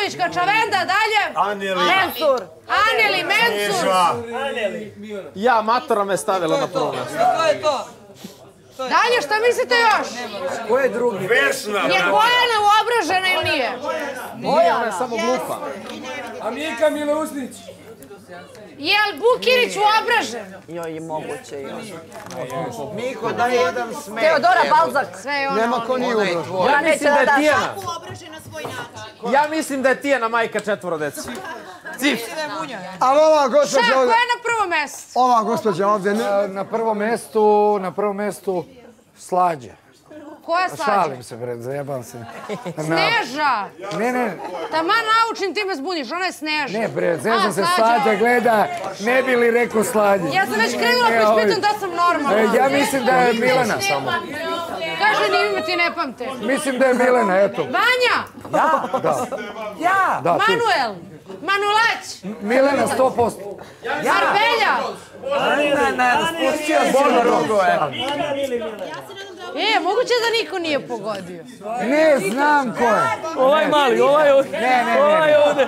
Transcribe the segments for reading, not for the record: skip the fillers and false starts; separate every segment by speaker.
Speaker 1: Bukirić, Kačavenda, dalje. Mensur. Aneli, Mensur.
Speaker 2: Ja, matora me stavila na prvo mjesto.
Speaker 3: To je to.
Speaker 1: Dalje, šta mislite još?
Speaker 4: Ko je drugi?
Speaker 5: Vesna.
Speaker 1: Je Bojana uobražena ili nije?
Speaker 2: Nije, ona je samo glupa.
Speaker 4: A Mika Milousnić?
Speaker 1: Je li Bukirić uobražen?
Speaker 3: Joj, je moguće još.
Speaker 4: Miko, daj jedan smek.
Speaker 3: Teodora Balzak.
Speaker 1: Sve je ono.
Speaker 2: Nema ko nije ugrožen. Ja mislim da je Tijana. Ja mislim da je Tijana majka četvoro dece. Cif.
Speaker 6: Ali ova
Speaker 1: Šta,
Speaker 6: gospođa
Speaker 1: ko
Speaker 6: ovdje...
Speaker 1: je na prvom mjestu?
Speaker 6: Ova gospođa ovdje...
Speaker 7: Na prvom mjestu Slađa.
Speaker 1: Koja slađa?
Speaker 7: Šalim se, bre, zajebam se.
Speaker 1: Sneža.
Speaker 7: Ne.
Speaker 1: Taman naučim, ti me zbuniš, ona je Sneža.
Speaker 7: Ne, bre, zezam se, Slađa gleda, ne bi li rekao Slađa.
Speaker 1: Ja sam već krenula pa ispitam da sam normalna.
Speaker 7: Ja mislim da je Milena samo.
Speaker 1: Kaže, ni ime ti ne pamte.
Speaker 7: Mislim da je Milena, eto.
Speaker 1: Vanja.
Speaker 3: Ja.
Speaker 7: Da, ti.
Speaker 1: Manuel. Manulać.
Speaker 7: Milena, 100%.
Speaker 1: Marbelja.
Speaker 3: Ne, raspustio si rogove.
Speaker 1: Moguće da niko nije pogodio.
Speaker 7: Ne znam ko je.
Speaker 3: Ovaj mali, ovaj ovdje.
Speaker 7: Ne.
Speaker 3: Ovaj ovdje.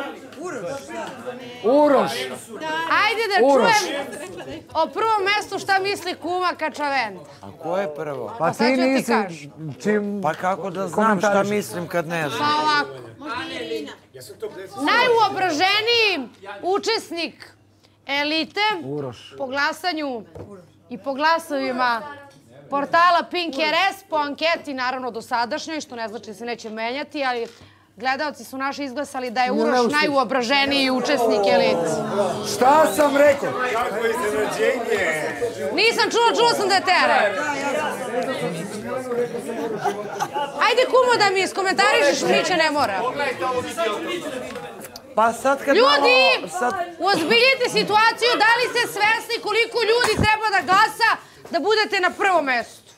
Speaker 7: Uroš.
Speaker 1: Ajde da čujem o prvom mjestu šta misli kuma Kačavenda.
Speaker 4: A ko je prvo?
Speaker 7: Pa
Speaker 1: sad
Speaker 7: ti
Speaker 1: ću ti
Speaker 7: nisi...
Speaker 1: kažem.
Speaker 7: Čim...
Speaker 4: Pa kako da znam šta mislim kad ne
Speaker 1: Pa
Speaker 4: znam?
Speaker 1: ovako. Najuobraženiji učesnik elite po glasanju i po glasovima portala Pink RS, po anketi, naravno dosadašnjoj, što ne znači da se neće menjati, ali gledalci su naši izglasali da je Uroš najuobraženiji učesnik elite.
Speaker 7: Šta sam rekao?
Speaker 5: Kako iznenađenje.
Speaker 1: Nisam čula sam da je Tere. Ajde, kumo, da mi iskomentarišeš, Mića ne mora.
Speaker 4: Pa sad kad
Speaker 1: Ljudi, uozbiljite situaciju, da li ste svesni koliko ljudi treba da glasa da budete na prvom mjestu?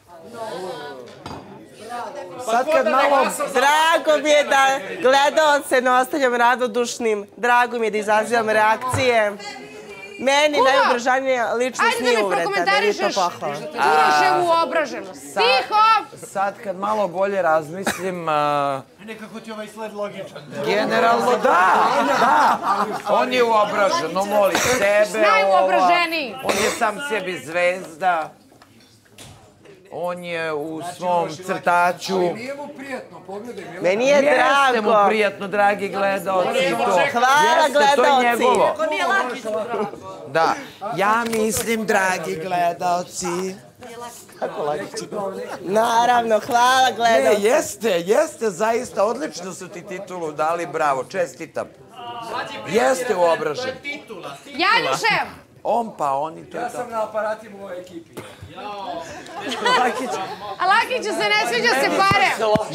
Speaker 4: Sad kad malo...
Speaker 3: Drago mi je da gledaoce ne ostavljam ravnodušnim. Drago mi je da izazivam reakcije. Meni najuobraženija ličnost nije uvreda, meni je to pohvala.
Speaker 1: Uroševu uobraženost. Tiho!
Speaker 4: Sad kad malo bolje razmislim...
Speaker 2: Nekako ti ovaj sled logičan.
Speaker 4: Generalno da. On je uobražen, on voli sebe.
Speaker 1: Najuobraženiji.
Speaker 4: On je sam sebi zvezda. On je u svom crtaču.
Speaker 7: Nije mu prijetno, pogledaj.
Speaker 3: Meni je drago.
Speaker 4: Jeste mu prijetno, dragi gledaoci.
Speaker 3: Hvala, gledaoci.
Speaker 4: Da, ja mislim, dragi gledaoci.
Speaker 3: Naravno, hvala,
Speaker 4: Ne,
Speaker 3: gledaoci.
Speaker 4: jeste, zaista, odlično su ti titulu dali, bravo, čestitam. Jeste uobražen.
Speaker 1: Janjušev!
Speaker 4: On pa oni, to je
Speaker 7: Ja
Speaker 4: to.
Speaker 7: sam na aparatima u ovoj ekipi.
Speaker 1: A Lakiću se ne sviđa se pare.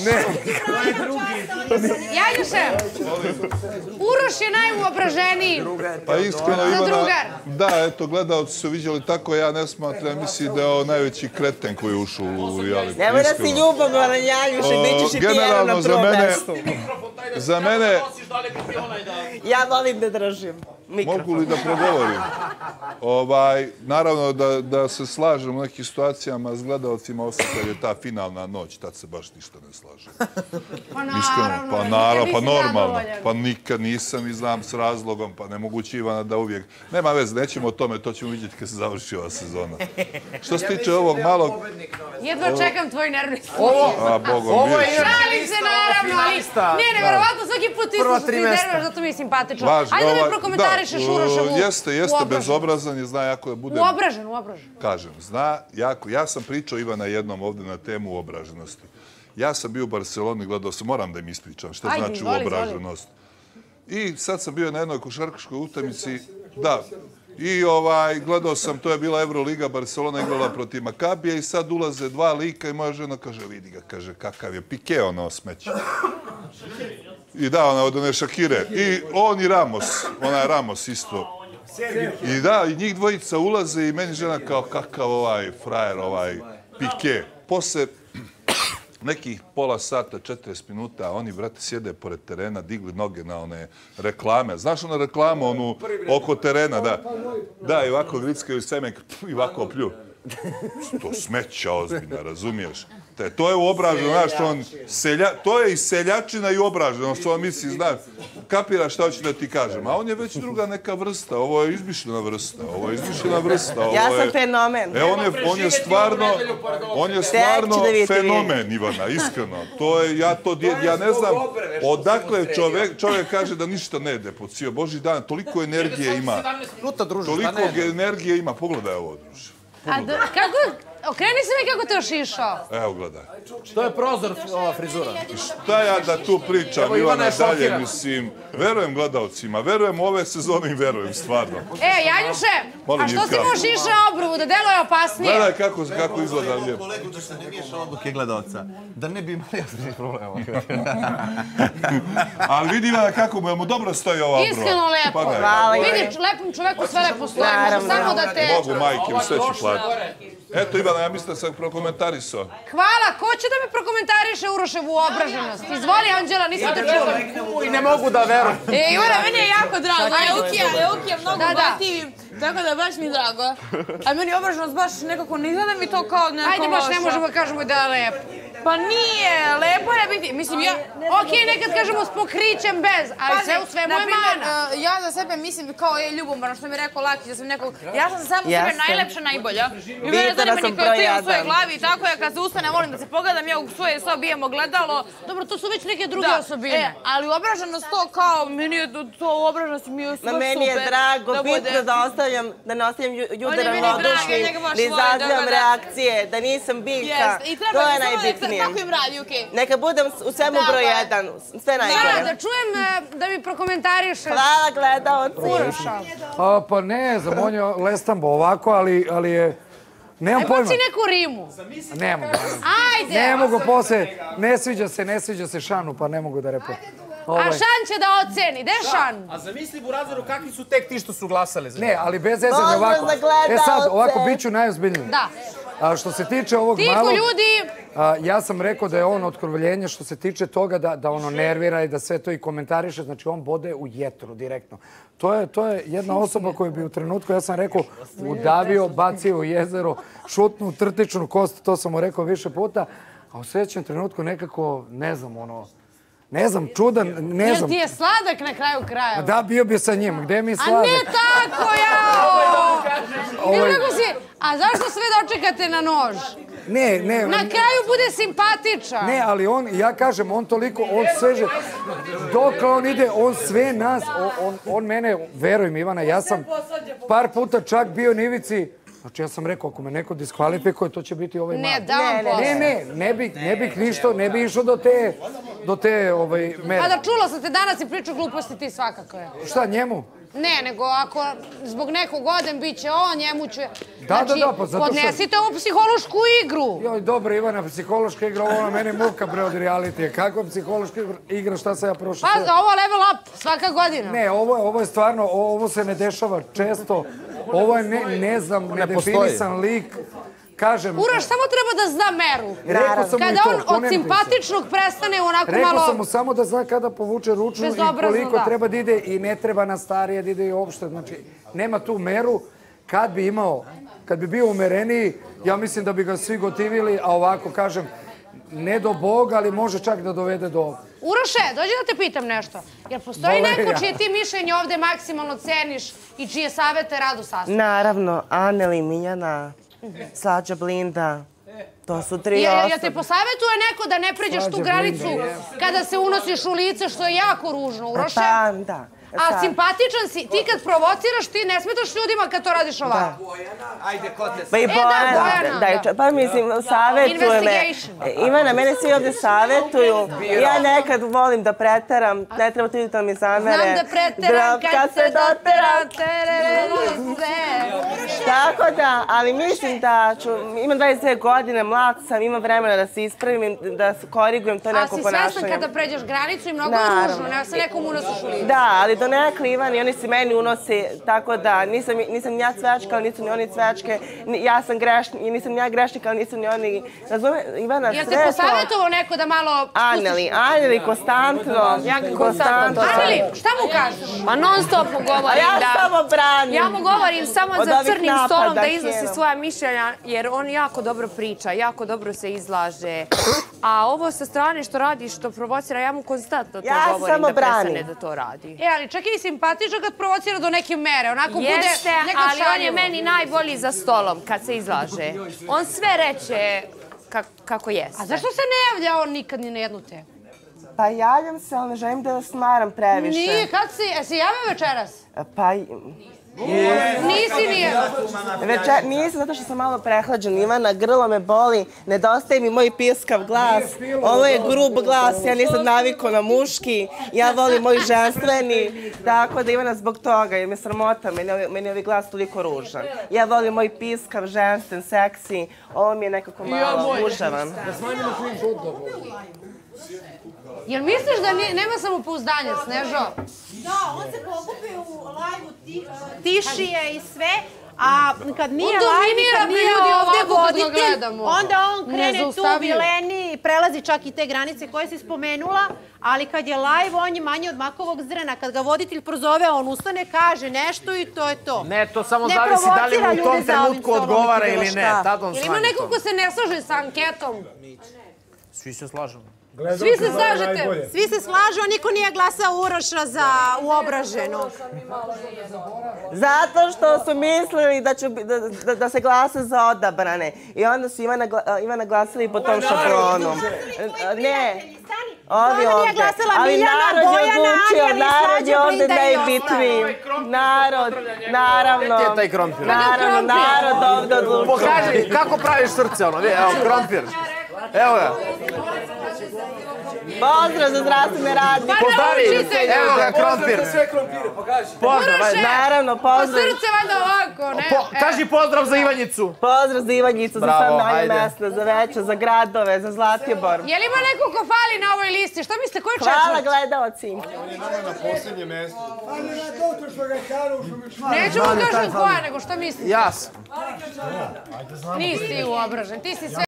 Speaker 1: Janjušev! Uroš je najuobraženiji.
Speaker 8: Pa iskreno, Ivana,
Speaker 1: drugar.
Speaker 8: da, eto, gledaoci su viđali tako, ja ne smatram, mislim da je ovo najveći kreten koji je ušao u reality.
Speaker 3: Nemoj da si ljubomoran, Janjuše, bit ćeš i ti jedan na prvom mjestu.
Speaker 8: Za mene,
Speaker 3: Ja volim da držim mikrofon.
Speaker 8: mogu li da progovorim? Naravno da se slažem u nekim situacijama s gledaocima, osim kad je ta finalna noć, tad se baš ništa ne slažem.
Speaker 1: Pa
Speaker 8: Naravno, pa normalno. Pa nikad nisam i znam s razlogom, pa nemoguće Ivana da uvijek... Nema veze, nećemo o tome, to ćemo vidjeti kad se završi ova sezona. Što se tiče ovog malog...
Speaker 1: Jedva čekam tvoj nervni sled.
Speaker 8: Bogom, vidjet ćemo.
Speaker 1: Šalim se, naravno, ali... Ne, verovatno svaki put ti što ti nerviraš, zato mi je simpatično. Ajde da mi prokomentarišeš Uroševu
Speaker 8: Jeste bezobrazan i zna jako da bude...
Speaker 1: Uobražen.
Speaker 8: Kažem, zna jako... Ja sam pričao Ivana jednom ovdje na temu uobraženosti. Ja sam bio u Barceloni, gledao sam, moram da im ispričam šta znači uobraženost. I sad sam bio na jednoj košarkaškoj utakmici, da, i gledao sam, to je bila Euroliga, Barcelona igrala protiv Makabija i sad ulaze dva lika i moja žena kaže, vidi ga, kaže, kakav je Pike, ono smeće. I da, ona od one Šakire. I on i Ramos, ona je Ramos isto. I da, i njih dvojica ulaze i meni žena kao kakav ovaj frajer, Pike. Posle nekih pola sata, 40 minuta, oni, brate, sjede pored terena, digli noge na one reklame. Znaš ona reklama, onu oko terena, da. Da, i ovako grickaju semenk i ovako plju. To smeća ozbiljno, razumiješ? te. To je uobraženo, znaš, on to je i seljačina i obraženo, što on misli, znaš, kapira šta hoće da ti kažem. A on je već druga neka vrsta, ovo je izmišljena vrsta,
Speaker 3: Ja sam fenomen.
Speaker 8: On je stvarno fenomen, Ivana, iskreno. Ja ne znam odakle čovjek kaže da ništa ne ide po cijel Božji dan, toliko energije ima. Toliko energije ima, pogledaj ovo, druže.
Speaker 1: Okreni se mi kako te ošišao.
Speaker 8: Evo, gledaj.
Speaker 2: To je prozor, ova frizura.
Speaker 8: Šta ja da tu pričam, Ivana, dalje, mislim, verujem gledalcima, verujem ove sezone i verujem, stvarno.
Speaker 1: Janjuše, a što si mu ošišao obruvu, da deluje opasnije?
Speaker 8: Gledaj kako izgleda lijepo.
Speaker 9: Kolegu da se ne miješa odluke gledalca, da ne bi imali osnovnih problema.
Speaker 8: Ali vidi, Ivana, kako mu dobro stoji ova obruva.
Speaker 1: Iskreno lepo.
Speaker 3: Hvala.
Speaker 1: Vidi, lepom čoveku sve lepo stoji, samo da te...
Speaker 8: Mogu, majke, sve ću platiti. Eto, Ivana, ja mislim da sam prokomentarisao.
Speaker 1: Hvala, ko će da mi prokomentariše Uroševu obraženost? Izvoli, Anđela, nisam te čula.
Speaker 2: I ne mogu da verujem.
Speaker 10: Ivana, meni je jako drago. Eukija mnogo bativim, tako da baš mi je drago. A meni obraženost baš nekako ne izgleda mi to kao neko loša.
Speaker 1: Ajde, baš ne možemo da kažemo da je lepo.
Speaker 10: Pa nije, lepo je biti, mislim ja...
Speaker 1: Okej, nekad kažemo s pokrićem bez, ali sve u svemu je mana.
Speaker 10: Ja za sebe mislim kao je ljubomorno, što mi je rekao Laki, da sam nekog... Ja sam samo sebe najlepša, najbolja. I mene zanima niko je krivo u svojoj glavi i tako je, kad se ustane, volim da se pogledam, ja u svoje sobi imam ogledalo.
Speaker 1: Dobro, to su već neke druge osobine.
Speaker 10: Ali obraženost to kao, meni je to obraženost mi je super.
Speaker 3: Meni je drago, bitno da ne ostavljam ljude ravnodušnim, da izazivam reakcije, da nisam biljka. To je najbitnije.
Speaker 10: Tako im radi, okej.
Speaker 3: Neka budem u svemu broj jedan, sve najgore.
Speaker 1: Da čujem da mi prokomentarišeš.
Speaker 3: Hvala gledalci.
Speaker 1: Uroša.
Speaker 7: Pa ne znam, on je lestambo ovako, ali je... Nemam pojma.
Speaker 1: Baci neku rimu.
Speaker 7: Ne mogu.
Speaker 1: Ajde.
Speaker 7: Ne mogu posle, ne sviđa se Šanu, pa ne mogu da repu.
Speaker 1: A Šan će da oceni, gde je Šan?
Speaker 2: A zamisli, Burazeru, kakvi su tek ti što su glasali za njega?
Speaker 7: Ne, ali bez zezanja ovako. Sad, ovako, bit ću najozbiljniji.
Speaker 1: Da.
Speaker 7: Što se tiče ovog malog...
Speaker 1: Tiho, ljudi!
Speaker 7: Ja sam rekao da je on otkrovljenje što se tiče toga da ono nervira i da sve to i komentariše. Znači, on bode u jetru direktno. To je jedna osoba koju bi u trenutku, ja sam rekao, udavio, bacio u jezero, šutnu trtičnu kost, to sam mu rekao više puta, a u sljedećem trenutku nekako, ne znam, čudan, ne znam.
Speaker 1: Jer ti je sladak na kraju kraja.
Speaker 7: Da, bio bi sa njim. Gde mi je sladak?
Speaker 1: A ne tako, jao! A zašto sve dočekate na nož?
Speaker 7: Ne.
Speaker 1: Na kraju bude simpatičan.
Speaker 7: Ne, ali ja kažem, on toliko, on sveže, dok on ide, on sve nas, on mene, verujem Ivana, ja sam par puta čak bio na ivici, znači ja sam rekao, ako me neko diskvalifikuje, to će biti ovaj malo.
Speaker 1: Ne, da vam posle.
Speaker 7: Ne bih ništa, ne bih išao do te mere.
Speaker 1: A da čula sam te danas i priču gluposti ti svakako je.
Speaker 7: Šta, njemu?
Speaker 1: Ne, nego ako zbog nekog odem bit će on, njemu će...
Speaker 7: Da, pa zato što...
Speaker 1: Podnesite ovu psihološku igru.
Speaker 7: Joj, dobro, Ivana, psihološka igra, ovo na mene muka, bre, od realitije. Kakva psihološka igra, šta sam ja prošao?
Speaker 1: Pa, ovo level up, svaka godina.
Speaker 7: Ne, ovo je stvarno, ovo se ne dešava često. Ovo je, ne znam, nedefinisan lik. Kažem...
Speaker 1: Uroš, samo treba da zna meru.
Speaker 7: Rekao sam mu i to.
Speaker 1: Kada on od simpatičnog prestane onako malo...
Speaker 7: Rekao sam mu samo da zna kada povuče ručnu i koliko treba da ide i ne treba na starije da ide i uopšte. Znači, nema tu meru. Kad bi bio umereniji, ja mislim da bi ga svi gotivili, a ovako kažem, ne do Boga, ali može čak da dovede do...
Speaker 1: Uroše, dođi da te pitam nešto. Jer postoji neko čije ti mišljenje ovde maksimalno ceniš i čije savete rado sastavljaš?
Speaker 3: Naravno, Aneli, Miljana, Slađa, Blinda. To su 3 osobe.
Speaker 1: Ja te posavetuje neko da ne pređeš tu granicu kada se unosiš u lice, što je jako ružno, Uroše?
Speaker 3: Pa, da.
Speaker 1: A simpatičan si, ti kad provociraš, ti ne smetaš ljudima kad to radiš ovako.
Speaker 2: Ajde, kote se.
Speaker 3: Pa i Bojana. Pa mislim, savjetuje me. Ivana, mene svi ovdje savjetuju. Ja nekad volim da preteram, ne treba tu da mi zamere.
Speaker 1: Znam da preteram kad se doteram.
Speaker 3: Tako da, ali mislim da ću, imam 22 godine, mlad sam, imam vremena da se ispravim, da korigujem to neko ponašanje.
Speaker 1: A si svestan kada pređeš granicu i mnogo je ružno, nema se nekom unosiš u lice.
Speaker 3: Da, ali donekle, Ivan, i oni se meni unose, tako da nisam ja cvečka, ali nisu ni oni cvečke, ja sam grešnik, i nisam ja grešnik, ali nisu ni oni, razume, Ivana, sve to...
Speaker 1: Jel te posavjetovao neko da malo...
Speaker 3: Anjeli, konstantno.
Speaker 1: Anjeli, šta mu kažeš?
Speaker 10: Ma non stop mu govorim da...
Speaker 3: Ja samo branim.
Speaker 10: Ja mu govorim samo za crnim stolom da iznosi svoja mišljenja, jer on jako dobro priča, jako dobro se izlaže. A ovo sa strane što radi, što provocira, ja mu konstantno to govorim da prestane da to radi.
Speaker 1: Ali čak i simpatičan kad provocira do neke mere, onako bude nekad šaljivo.
Speaker 10: Jeste, ali on je meni najbolji za stolom kad se izlaže. On sve reče kako jeste.
Speaker 1: A zašto se ne javlja on nikad ni na jednu temu?
Speaker 3: Pa javljam se, ali ne želim da vas smaram previše.
Speaker 1: Nije, kad si? Jesi javio večeras?
Speaker 3: Pa...
Speaker 1: Nisi nije.
Speaker 3: Nisam, zato što sam malo prehlađen. Ivana, grlo me boli, nedostaje mi moj piskav glas. Ovo je grub glas, ja nisam navikao na muški. Ja volim moj ženstveni. Tako da, Ivana, zbog toga, jer me sramota, meni je ovaj glas toliko ružan. Ja volim moj piskav, ženstven, seksi. Ovo mi je nekako malo mužavan.
Speaker 1: Jel misliš da nema samopouzdanja, Snežo?
Speaker 11: Da, on se pokupi u live-u, tišije i sve, a kad nije live i kad nije ovde voditelj, onda on krene tu vileni, prelazi čak i te granice koje si spomenula, ali kad je live, on je manje od makovog zrna. Kad ga voditelj prozove, on ustane, kaže nešto i to je to.
Speaker 2: Ne, to samo zavisi da li mu u tom trenutku odgovara ili ne.
Speaker 1: Ili ima neko ko se ne slaže sa anketom?
Speaker 2: Svi se slažemo.
Speaker 1: Svi se slažete?
Speaker 11: Svi se slažu, a niko nije glasao Uroša za uobraženo.
Speaker 3: Zato što su mislili da se glasa za odabrane. I onda su Ivana glasili po tom šablonu. Ne, ovi ovdje. Ali narod je odlučio, narod je ovdje najbitniji. Narod, naravno. Narod ovdje odlučio.
Speaker 2: Pokaži, kako praviš srce ono, evo, krompir. Evo ga.
Speaker 3: Pozdrav za zdravstvene radnike.
Speaker 2: Pozdravi, evo ga, krompir.
Speaker 5: Sve krompire, pokaži.
Speaker 2: Pozdrav,
Speaker 3: naravno, pozdrav.
Speaker 1: Srce valjda ovako, ne?
Speaker 2: Kaži pozdrav za Ivanjicu.
Speaker 3: Pozdrav za Ivanjicu, za sad manje mesta, za veće, za gradove, za Zlatibor.
Speaker 1: Je li ima neko ko fali na ovoj listi? Šta mislite, ko je četvrti?
Speaker 3: Hvala gledaoci.
Speaker 5: On je nama na posljednje mjesto.
Speaker 1: Neću mu kažem koja, nego šta mislite?
Speaker 2: Jas.
Speaker 1: Nisi uobražen, ti si sve...